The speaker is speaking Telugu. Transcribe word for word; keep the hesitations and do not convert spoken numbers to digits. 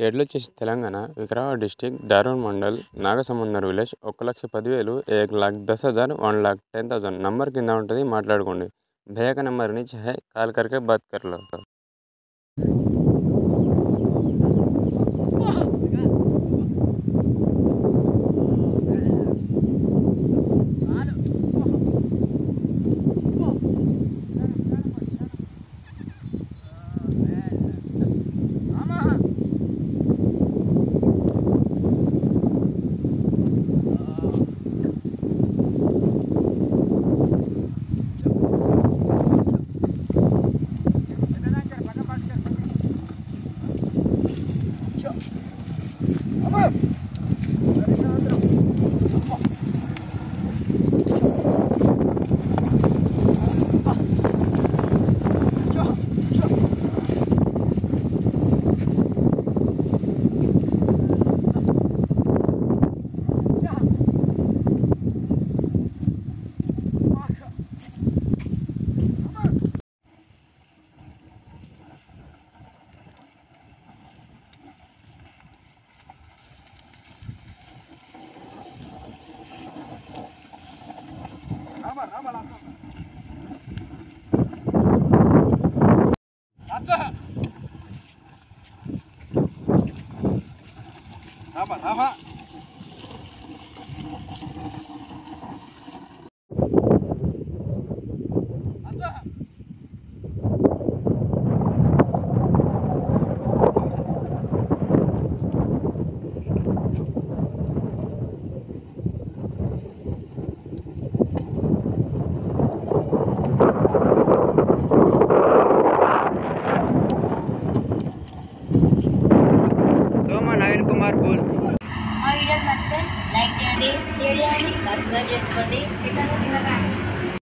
ఏడ్లొచ్చేసి తెలంగాణ వికారాబాద్ డిస్టిక్ దారూర్ మండల్ నాగసముందర్ విలేజ్ ఒక లక్ష పదివేలు एक लाख दस हज़ार one lakh ten thousand number కింద ఉంటుంది మాట్లాడుకోండి भैया का नंबर नीचे है कॉल करके बात कर लो। Apa? Apa? నవీన్ కుమార్ బోల్స్ మా వీడియోస్ నచ్చితే లైక్ చేయండి, షేర్ చేయండి, సబ్స్క్రైబ్ చేసుకోండి.